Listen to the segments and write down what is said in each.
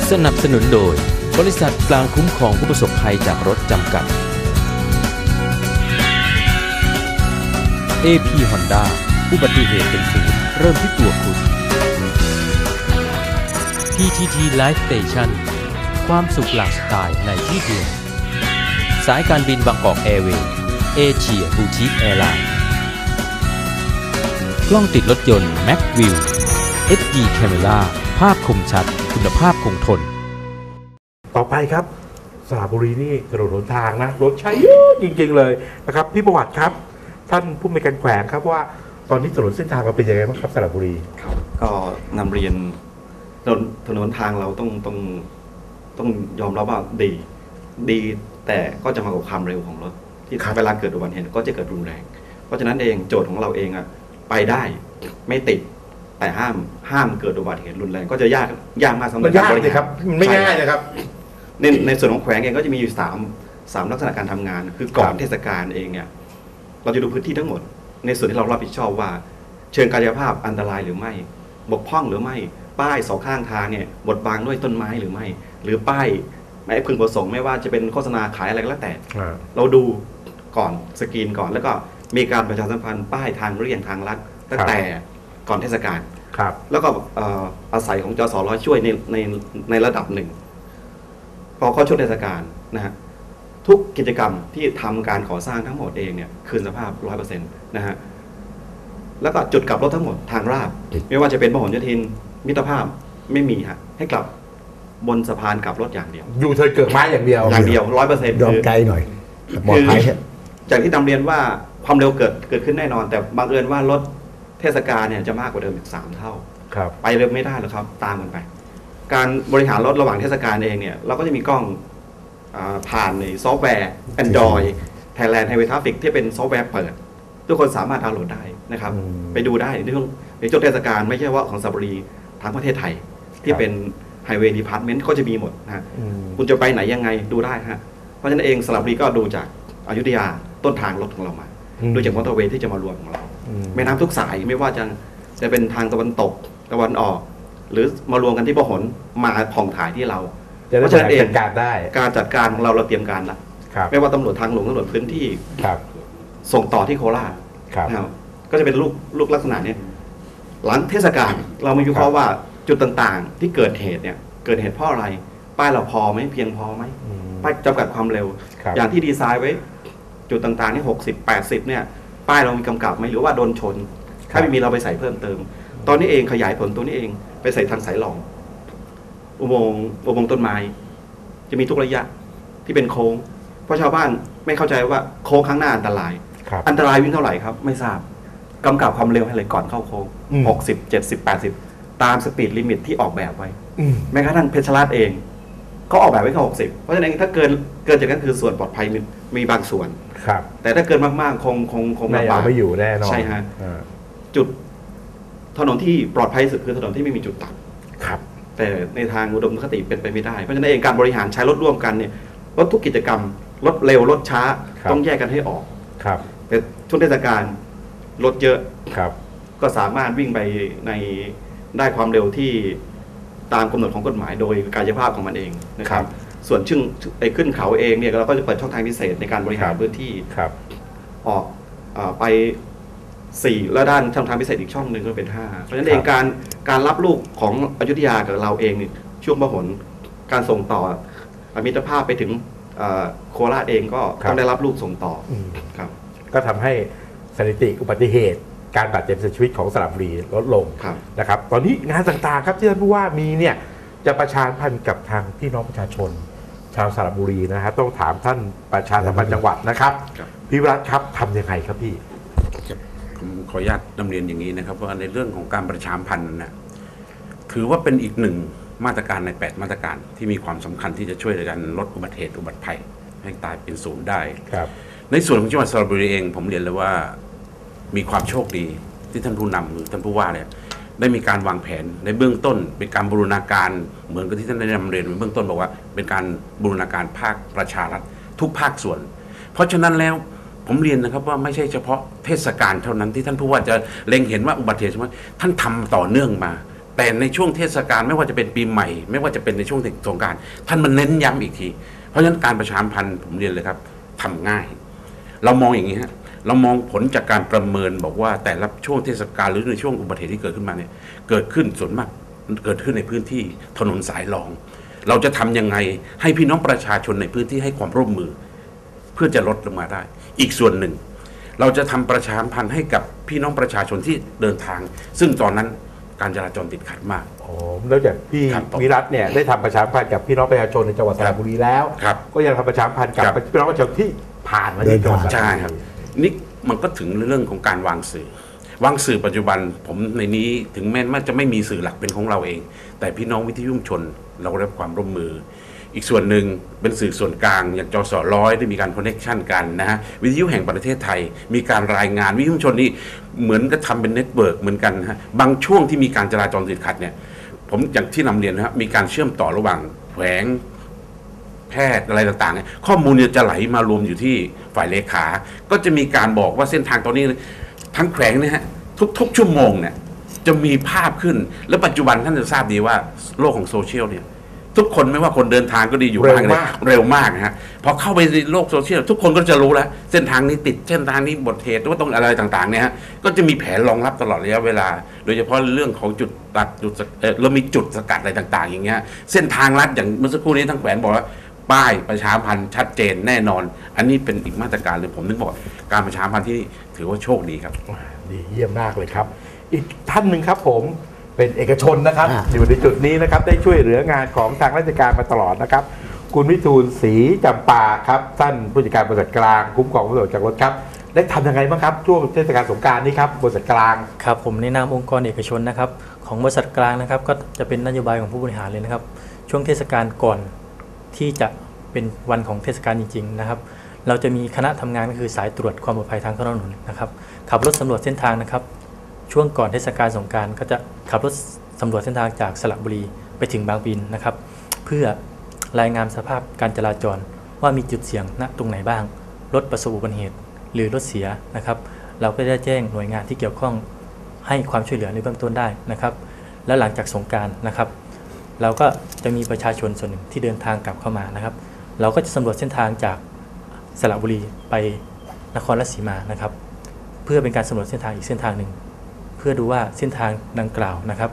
สนับสนุนโดยบริษัทกลางคุ้มครองผู้ประสบภัยจากรถจำกัด AP Honda อุบัติเหตุเป็นศูนย์เริ่มที่ตัวคุณ PTT Life Station ความสุขหลากสไตล์ในที่เดียวสายการบินบางกอกแอร์เวย์เอเชียบูติกแอร์ไลน์กล้องติดรถยนต์ Macview HD Camera ภาพคมชัดคุณภาพคงทนต่อไปครับสระบุรีนี่ถนนหนทางนะรถใช้เยอะจริงๆเลยนะครับพี่ประวัติครับท่านผู้มีการแขวงครับว่าตอนนี้ถนนเส้นทางเราเป็นยังไงบ้างครับสระบุรีครับก็นำเรียนถนนทางเราต้องยอมรับว่าดีแต่ก็จะมากับความเร็วของรถที่เวลาเกิดอุบัติเหตุก็จะเกิดรุนแรงเพราะฉะนั้นเองโจทย์ของเราเองอะไปได้ไม่ติดแต่ห้ามเกิดอุบัติเหตุรุนแรงก็จะยากมากสำหรับการบริหารครับมันไม่ง่ายนะครับในส่วนของแขวงเองก็จะมีอยู่สามลักษณะการทำงานคือก่อนเทศกาลเองเนี่ยเราจะดูพื้นที่ทั้งหมดในส่วนที่เรารับผิดชอบว่าเชิงกายภาพอันตรายหรือไม่บกพร่องหรือไม่ป้ายสองข้างทางเนี่ยบดบังด้วยต้นไม้หรือไม่หรือป้ายไม่พึงประสงค์ไม่ว่าจะเป็นโฆษณาขายอะไรก็แล้วแต่เราดูก่อนสกรีนก่อนแล้วก็มีการประชาสัมพันธ์ป้ายทางเลี่ยงทางลัดตั้งแต่ก่อนเทศกาลแล้วก็อาศัยของจสร้อยช่วยในระดับหนึ่งพอเข้าช่วงเทศกาลนะฮะทุกกิจกรรมที่ทำการก่อสร้างทั้งหมดเองเนี่ยคืนสภาพ 100% นะฮะแล้วก็จุดกลับรถทั้งหมดทางราบไม่ว่าจะเป็นพหลโยธินมิตรภาพไม่มีฮะให้กลับบนสะพานกลับรถอย่างเดียวอยู่เธอเกิดไม้อย่างเดียว 100% ยอมไกลหน่อยปลอดภัยจากที่นำเรียนว่าความเร็วเกิดขึ้นแน่นอนแต่บังเอิญว่ารถเทศกาลเนี่ยจะมากกว่าเดิมอีก3 เท่าไปเร็วไม่ได้หรอกครับตามกันไปการบริหารรถระหว่างเทศกาลเองเนี่ยเราก็จะมีกล้องผ่านในซอฟต์แวร์ Android Thailand Highway Traffic ที่เป็นซอฟต์แวร์เปิดทุกคนสามารถดาวน์โหลดได้นะครับไปดูได้ในช่วงเทศกาลไม่ใช่ว่าของสระบุรีทั้งประเทศไทยที่เป็น Highway Department ก็จะมีหมดนะคุณจะไปไหนยังไงดูได้ฮะเพราะฉะนั้นเองสระบุรีก็ดูจากอยุธยาต้นทางรถของเรามาดูจากมอเตอร์เวย์ที่จะมารวมของเราแม่น้ำทุกสายไม่ว่าจะเป็นทางตะวันตกตะวันออกหรือมารวมกันที่พหลมาผ่องถ่ายที่เราเพราะฉะนั้นเองการจัดการของเราเตรียมการแล้วไม่ว่าตำรวจทางหลวงตำรวจพื้นที่ส่งต่อที่โคราชก็จะเป็นลูกลักษณะนี้หลังเทศกาลเราไม่วิเคราะห์ว่าจุดต่างๆที่เกิดเหตุเนี่ยเกิดเหตุเพราะอะไรป้ายเราพอไหมเพียงพอไหมป้ายจำกัดความเร็วอย่างที่ดีไซน์ไว้จุดต่างๆที่60-80เนี่ยป้ายเรามีกำกับไหมหรือว่าโดนชนถ้าไม่มีเราไปใส่เพิ่มเติมตอนนี้เองขยายผลตัวนี้เองไปใส่ทางสายหลองอุโมงค์ต้นไม้จะมีทุกระยะที่เป็นโค้งเพราะชาวบ้านไม่เข้าใจว่าโค้งข้างหน้าอันตรายวิ่งเท่าไหร่ครับไม่ทราบกำกับความเร็วให้เลยก่อนเข้าโค้ง60 70 80ตามสปีดลิมิตที่ออกแบบไว้แม้กระทั่งเพชรราษฎร์เองก็ออกแบบไว้แค่60เพราะฉะนั้นถ้าเกินจากนั้นคือส่วนปลอดภัยมีบางส่วนแต่ถ้าเกินมากๆคงลำบากไม่อยู่แน่นอนใช่ฮะจุดถนนที่ปลอดภัยสุดคือถนนที่ไม่มีจุดตัดแต่ในทางอุดมคติเป็นไปไม่ได้เพราะฉะนั้นเองการบริหารใช้รถร่วมกันเนี่ยรถทุกกิจกรรมรถเร็วรถช้าต้องแยกกันให้ออกแต่ช่วงเทศกาลรถเยอะก็สามารถวิ่งไปในได้ความเร็วที่ตามกำหนดของกฎหมายโดยกายภาพของมันเองนะครับส่วนขึ้นเขาเองเนี่ยเราก็จะเปิดช่องทางพิเศษในการบริหารพื้นที่ออกไป4แล้วด้านช่องทางพิเศษอีกช่องหนึ่งก็เป็น5เพราะฉะนั้นเองการรับลูกของอยุธยากับเราเองช่วงพหลการส่งต่อมิตรภาพไปถึงโคราชเองก็ต้องได้รับลูกส่งต่อครับก็ทำให้สถิติอุบัติเหตุการบาดเจ็บเสียชีวิตของสระบุรีลดลงนะครับตอนนี้งานต่างๆครับที่ท่านผู้ว่ามีเนี่ยจะประชาสัมพันธ์กับทางพี่น้องประชาชนชาวสระบุรีนะครับต้องถามท่านประชาสัมพันธ์จังหวัดนะครับพี่วิรัตครับทำยังไงครับพี่ผมขออนุญาตนำเรียนอย่างนี้นะครับว่าในเรื่องของการประชาสัมพันธ์นะถือว่าเป็นอีกหนึ่งมาตรการใน8มาตรการที่มีความสำคัญที่จะช่วยในการลดอุบัติเหตุอุบัติภัยให้ตายเป็นศูนย์ได้ในส่วนของจังหวัดสระบุรีเองผมเรียนเลยว่ามีความโชคดีที่ท่านผู้นำหรือท่านผู้ว่าเนี่ยได้มีการวางแผนในเบื้องต้นเป็นการบูรณาการเหมือนกับที่ท่านได้นำเรียนในเบื้องต้นบอกว่าเป็นการบูรณาการภาคประชารัฐทุกภาคส่วนเพราะฉะนั้นแล้วผมเรียนนะครับว่าไม่ใช่เฉพาะเทศกาลเท่านั้นที่ท่านผู้ว่าจะเล็งเห็นว่าอุบัติเหตุใช่ไหมท่านทำต่อเนื่องมาแต่ในช่วงเทศกาลไม่ว่าจะเป็นปีใหม่ ไม่ว่าจะเป็นในช่วงสงกรานต์ท่านมันเน้นย้ำอีกทีเพราะฉะนั้นการประชาสัมพันธ์ผมเรียนเลยครับทำง่ายเรามองอย่างนี้ฮะเรามองผลจากการประเมินบอกว่าแต่ละช่วงเทศกาลหรือในช่วงอุบัติเหตุที่เกิดขึ้นมาเนี่ยเกิดขึ้นส่วนมากเกิดขึ้นในพื้นที่ถนนสายรอง เราจะทำยังไงให้พี่น้องประชาชนในพื้นที่ให้ความร่วมมือเพื่อจะลดลงมาได้อีกส่วนหนึ่งเราจะทำประชาสัมพันธ์ให้กับพี่น้องประชาชนที่เดินทางซึ่งตอนนั้นการจราจรติดขัดมากแล้วจากพี่วิรัตเนี่ยได้ทำประชาสัมพันธ์กับพี่น้องประชาชนในจังหวัดสระบุรีแล้วก็ยังทำประชาสัมพันธ์กับพี่น้องประชาชนที่ผ่านมาที่จังหวัดสระบุรีใช่ครับนี่มันก็ถึงเรื่องของการวางสื่อปัจจุบันผมในนี้ถึงแม้ว่าจะไม่มีสื่อหลักเป็นของเราเองแต่พี่น้องวิทยุชุมชนเราได้รับความร่วมมืออีกส่วนหนึ่งเป็นสื่อส่วนกลางอย่างจส.100ได้มีการคอนเนคชั่นกันนะฮะวิทยุแห่งประเทศไทยมีการรายงานวิทยุชุมชนนี่เหมือนก็ทำเป็นเน็ตเวิร์กเหมือนกันฮะบางช่วงที่มีการจราจรติดขัดเนี่ยผมอย่างที่นำเรียนนะครับมีการเชื่อมต่อระหว่างแขวงแพทย์อะไรต่างๆข้อมูลเนี่ยจะไหลมารวมอยู่ที่ฝ่ายเลขาก็จะมีการบอกว่าเส้นทางตอนนี้ทั้งแขวงเนี่ยฮะทุกชั่วโมงเนี่ยจะมีภาพขึ้นและปัจจุบันท่านจะทราบดีว่าโลกของโซเชียลเนี่ยทุกคนไม่ว่าคนเดินทางก็ดีอยู่บ้านเร็วมากนะฮะพอเข้าไปในโลกโซเชียลทุกคนก็จะรู้แล้วเส้นทางนี้ติดเส้นทางนี้บทเหตุว่าต้องอะไรต่างๆเนี่ยฮะก็จะมีแผนรองรับตลอดระยะเวลาโดยเฉพาะเรื่องของจุดตัดเรามีจุดสกัดอะไรต่างๆอย่างเงี้ยเส้นทางลัดอย่างเมื่อสักครู่นี้ทั้งแขวนบอกว่าป้ายประชาสัมพันธ์ชัดเจนแน่นอนอันนี้เป็นอีกมาตรการเลยผมนึกบอกการประชาสัมพันธ์ที่ถือว่าโชคดีครับดีเยี่ยมมากเลยครับอีกท่านหนึ่งครับผมเป็นเอกชนนะครับอยู่ในจุดนี้นะครับได้ช่วยเหลืองานของทางราชการมาตลอดนะครับคุณวิทูลศรีจำปาครับท่านผู้จัดการบริษัทกลางคุ้มครองผู้ประสบจากรถครับได้ทำยังไงบ้างครับช่วงเทศกาลสงกรานต์นี้ครับบริษัทกลางครับผมในนามองค์กรเอกชนนะครับของบริษัทกลางนะครับก็จะเป็นนโยบายของผู้บริหารเลยนะครับช่วงเทศกาลก่อนที่จะเป็นวันของเทศกาลจริงๆนะครับเราจะมีคณะทำงานก็คือสายตรวจความปลอดภัยทางถนนนะครับขับรถสำรวจเส้นทางนะครับช่วงก่อนเทศกาลสงกรานต์ก็จะขับรถสำรวจเส้นทางจากสระบุรีไปถึงบางปะอินนะครับเพื่อรายงานสภาพการจราจรว่ามีจุดเสี่ยงณตรงไหนบ้างรถประสบอุบัติเหตุหรือรถเสียนะครับเราก็ได้แจ้งหน่วยงานที่เกี่ยวข้องให้ความช่วยเหลือในเบื้องต้นได้นะครับและหลังจากสงกรานต์นะครับเราก็จะมีประชาชนส่วนหนึ่งที่เดินทางกลับเข้ามานะครับเราก็จะสำรวจเส้นทางจากสระบุรีไปนครราชสีมานะครับเพื่อเป็นการสำรวจเส้นทางอีกเส้นทางหนึ่งเพื่อดูว่าเส้นทางดังกล่าวนะครับ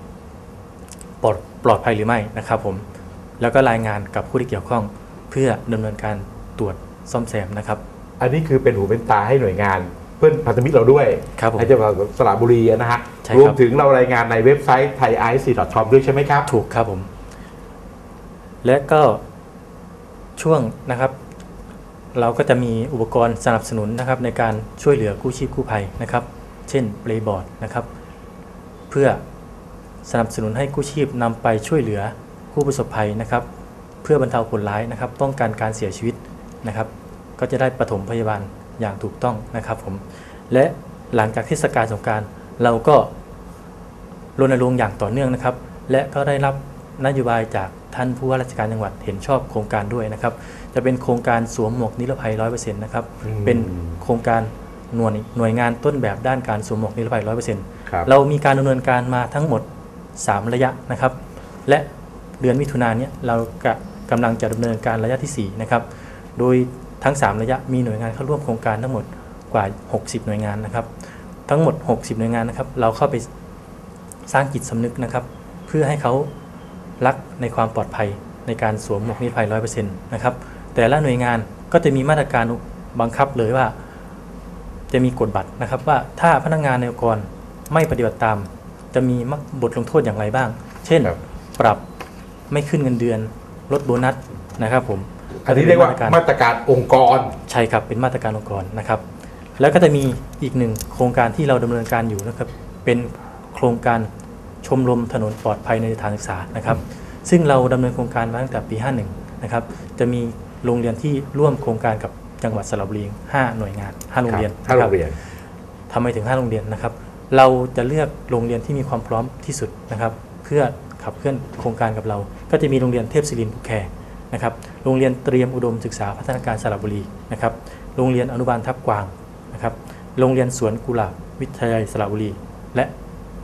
ปลอดภัยหรือไม่นะครับผมแล้วก็รายงานกับผู้ที่เกี่ยวข้องเพื่อดำเนินการตรวจซ่อมแซมนะครับอันนี้คือเป็นหูเป็นตาให้หน่วยงานเพื่อนพันธมิตรเราด้วยในจังหวัดสระบุรีนะฮะรวมถึงเรารายงานในเว็บไซต์ thaiic.com ด้วยใช่ไหมครับถูกครับผมและก็ช่วงนะครับเราก็จะมีอุปกรณ์สนับสนุนนะครับในการช่วยเหลือกู้ชีพกู้ภัยนะครับเช่นเปลบอร์ดนะครับเพื่อสนับสนุนให้กู้ชีพนำไปช่วยเหลือผู้ประสบภัยนะครับเพื่อบรรเทาผลร้ายนะครับป้องกันการเสียชีวิตนะครับก็จะได้ปฐมพยาบาลอย่างถูกต้องนะครับผมและหลังจากเทศกาลสงกรานต์เราก็รณรงค์อย่างต่อเนื่องนะครับและก็ได้รับนโยบายจากท่านผู้ว่าราชการจังหวัดเห็นชอบโครงการด้วยนะครับจะเป็นโครงการสวมหมวกนิรภัย 100% นะครับเป็นโครงการหน่วยงานต้นแบบด้านการสวมหมวกนิรภัย 100% เรามีการดำเนินการมาทั้งหมด3ระยะนะครับและเดือนมิถุนายนนี้เรากำลังจะดำเนินการระยะที่4นะครับโดยทั้ง3ระยะมีหน่วยงานเข้าร่วมโครงการทั้งหมดกว่า60หน่วยงานนะครับทั้งหมด60หน่วยงานนะครับเราเข้าไปสร้างจิตสำนึกนะครับเพื่อให้เขารักในความปลอดภัยในการสวมหมวกนิรภัย 100% นะครับแต่ละหน่วยงานก็จะมีมาตรการบังคับเลยว่าจะมีกฎบัตรนะครับว่าถ้าพนักงานในองค์กรไม่ปฏิบัติตามจะมีบทลงโทษอย่างไรบ้างเช่นปรับไม่ขึ้นเงินเดือนลดโบนัสนะครับผมอันนี้เรียกว่ามาตรการองค์กรใช่ครับเป็นมาตรการองค์กรนะครับแล้วก็จะมีอีกหนึ่งโครงการที่เราดำเนินการอยู่นะครับเป็นโครงการชมรมถนนปลอดภัยในสถานศึกษานะครับซึ่งเราดำเนินโครงการมาตั้งแต่ปี 51 นะครับจะมีโรงเรียนที่ร่วมโครงการกับจังหวัดสระบุรี5หน่วยงาน5โรงเรียนนะครับทำไมถึง5โรงเรียนนะครับเราจะเลือกโรงเรียนที่มีความพร้อมที่สุดนะครับเพื่อขับเคลื่อนโครงการกับเราก็จะมีโรงเรียนเทพศิรินทร์ภูแคนะครับโรงเรียนเตรียมอุดมศึกษาพัฒนาการสระบุรีนะครับโรงเรียนอนุบาลทับกวางนะครับโรงเรียนสวนกุหลาบวิทยาลัยสระบุรีและ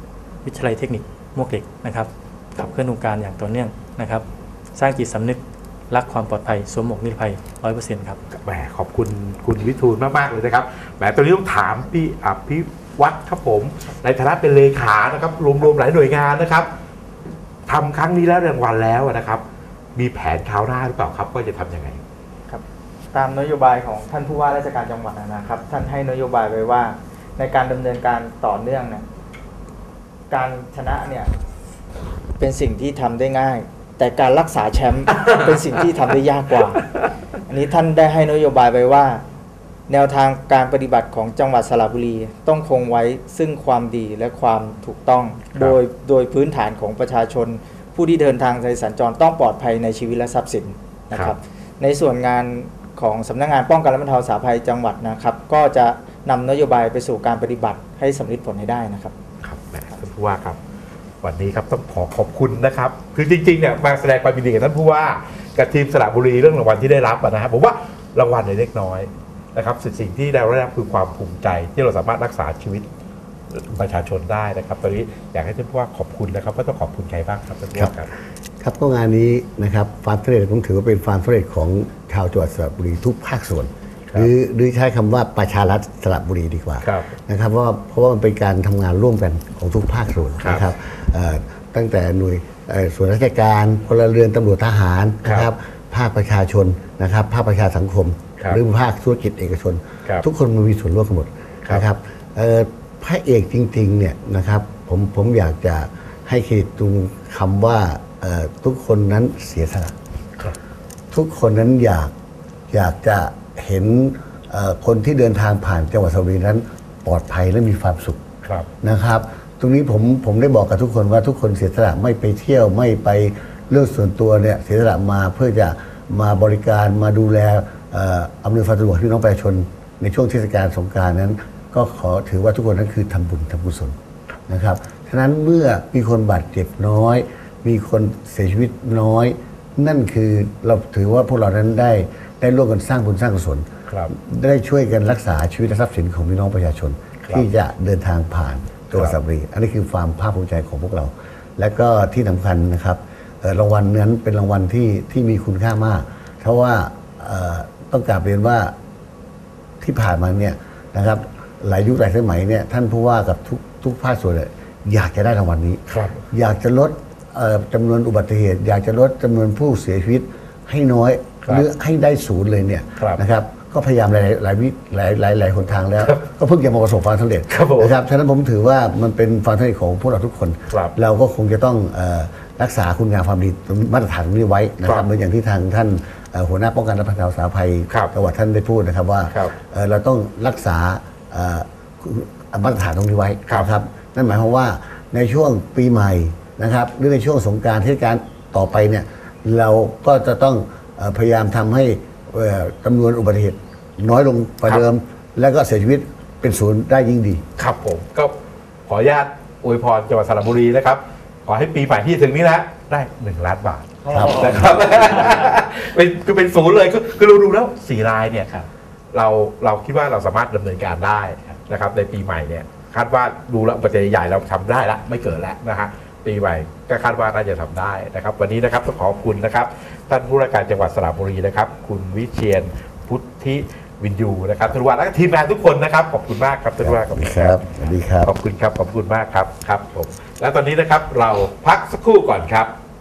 วิทยาลัยเทคนิคมวกเหล็กนะครับขับเคลื่อนโครงการอย่างต่อเนื่องนะครับสร้างจิตสำนึกรักความปลอดภัยสวมหมวกนิรภัย 100% ครับแหมขอบคุณคุณวิทูลมากๆเลยนะครับแหมตอนนี้ต้องถามพี่อภิวัฒน์ครับผมในฐานะเป็นเลขานะครับรวมๆหลายหน่วยงานนะครับทำครั้งนี้แล้วรางวัลแล้วนะครับมีแผนคราวหน้าหรือเปล่าครับว่าจะทำยังไงครับตามนโยบายของท่านผู้ว่าราชการจังหวัดนะครับท่านให้นโยบายไว้ว่าในการดำเนินการต่อเนื่องเนี่ยการชนะเนี่ยเป็นสิ่งที่ทำได้ง่ายแต่การรักษาแชมป์ เป็นสิ่งที่ทำได้ยากกว่าอันนี้ท่านได้ให้นโยบายไว้ว่าแนวทางการปฏิบัติของจังหวัดสระบุรีต้องคงไว้ซึ่งความดีและความถูกต้องโดยพื้นฐานของประชาชนผู้ที่เดินทางในสัญจรต้องปลอดภัยในชีวิตและทรัพย์สินนะครับในส่วนงานของสำนักงานป้องกันและบรรเทาสาธารณภัยจังหวัดนะครับก็จะนำนโยบายไปสู่การปฏิบัติให้สำเร็จผลให้ได้นะครับครับท่านผู้ว่าครับวันนี้ครับต้องขอบคุณนะครับคือจริงๆเนี่ยมาแสดงความยินดีกับท่านผู้ว่ากับทีมสระบุรีเรื่องรางวัลที่ได้รับนะครับผมว่ารางวัลเล็กน้อยนะครับสิ่งที่เราได้รับคือความภูมิใจที่เราสามารถรักษาชีวิตประชาชนได้นะครับตอนนี้อยากให้ท่านผู้ว่าขอบคุณนะครับว่าต้องขอบคุณใครบ้างครับท่านผู้ว่าครับครับก็งานนี้นะครับความสำเร็จผมถือว่าเป็นความสำเร็จของชาวจังหวัดสระบุรีทุกภาคส่วนหรือใช้คำว่าประชารัฐสระบุรีดีกว่านะครับเพราะว่ามันเป็นการทำงานร่วมกันของทุกภาคส่วนนะครับตั้งแต่หน่วยส่วนราชการพลเรือนตำรวจทหารนะครับภาคประชาชนนะครับภาคประชาสังคมหรือภาคธุรกิจเอกชนทุกคนมันมีส่วนร่วมกันหมดนะครับพระเอกจริงๆเนี่ยนะครับผมอยากจะให้เครดิตตรงคำว่าทุกคนนั้นเสียสละทุกคนนั้นอยากจะเห็นคนที่เดินทางผ่านจังหวัดสระบุรีนั้นปลอดภัยและมีความสุขนะครับตรงนี้ผมได้บอกกับทุกคนว่าทุกคนเสียสละไม่ไปเที่ยวไม่ไปเรื่องส่วนตัวเนี่ยเสียสละมาเพื่อจะมาบริการมาดูแลอำนวยความสะดวกให้น้องประชาชนในช่วงเทศกาลสงกรานต์นั้นก็ขอถือว่าทุกคนนั้นคือทำบุญทำกุศลนะครับฉะนั้นเมื่อมีคนบาดเจ็บน้อยมีคนเสียชีวิตน้อยนั่นคือเราถือว่าพวกเรานั้นได้ร่วมกันสร้างบุญสร้างกุศลได้ช่วยกันรักษาชีวิตและทรัพย์สินของพี่น้องประชาชนที่จะเดินทางผ่านจังหวัดสระบุรีอันนี้คือความภาคภูมิใจของพวกเราและก็ที่สำคัญนะครับรางวัลนั้นเป็นรางวัลที่มีคุณค่ามากเพราะว่าต้องกราบเรียนว่าที่ผ่านมาเนี่ยนะครับหลายยุคหลายสมัยเนี่ยท่านผู้ว่ากับทุกภาคส่วนอยากจะได้รางวัลนี้อยากจะลดจำนวนอุบัติเหตุอยากจะลดจำนวนผู้เสียชีวิตให้น้อยหรือให้ได้ศูนย์เลยเนี่ยนะครับก็พยายามหลายหนทางแล้วก็เพิ่งจะมาประสบความสำเร็จนะครับฉะนั้นผมถือว่ามันเป็นความสำเร็จของพวกเราทุกคนเราก็คงจะต้องรักษาคุณงามความดีมาตรฐานนี้ไว้นะครับเหมือนอย่างที่ทางท่านหัวหน้าป้องกันและบรรเทาสาธารณภัยจังหวัดท่านได้พูดนะครับว่าเราต้องรักษามาตรฐานตรงนี้ไว้นะครับนั่นหมายความว่าในช่วงปีใหม่นะครับหรือในช่วงสงกรานต์เทศกาลต่อไปเนี่ยเราก็จะต้องพยายามทำให้จำนวนอุบัติเหตุน้อยลงกว่าเดิมแล้วก็เสียชีวิตเป็นศูนย์ได้ยิ่งดีครับผมก็ขออนุญาตอวยพรจังหวัดสระบุรีนะครับขอให้ปีใหม่ที่ถึงนี้นะได้1 ล้านบาทนะครับเป็นศูนย์เลยคือเราดูแล้ว4 รายเนี่ยเราคิดว่าเราสามารถดำเนินการได้นะครับในปีใหม่เนี่ยคาดว่าดูแล้วปัจจัยใหญ่เราทำได้ละไม่เกิดแล้วนะฮะปีใหม่ก็คาดว่าน่าจะทำได้นะครับวันนี้นะครับต้องขอบคุณนะครับท่านผู้ว่าการจังหวัดสระบุรีนะครับคุณวิเชียรพุทธิวินยูนะครับท่านผู้ว่าและทีมงานทุกคนนะครับขอบคุณมากครับท่านผู้ว่าครับสวัสดีครับขอบคุณครับขอบคุณมากครับครับผมและตอนนี้นะครับเราพักสักครู่ก่อนครับ